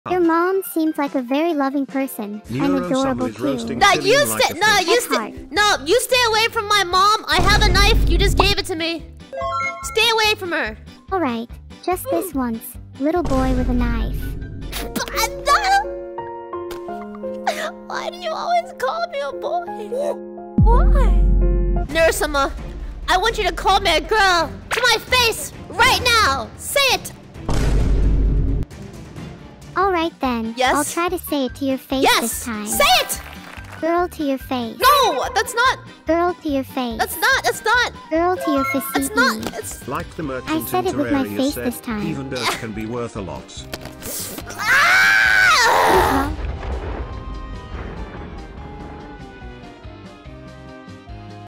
Your mom seems like a very loving person and adorable too. No, you stay away from my mom. I have a knife. You just gave it to me. Stay away from her. Alright, just this once. Little boy with a knife. Why do you always call me a boy? Why? Neuro-sama, I want you to call me a girl. To my face, right now. Say it. Alright then. Yes? I'll try to say it to your face this time. Say it! Girl to your face. No, that's not. Girl to your face. That's not. Girl to your face. That's not. It's like the merchant I said it with my face said, this time. even dirt can be worth a lot.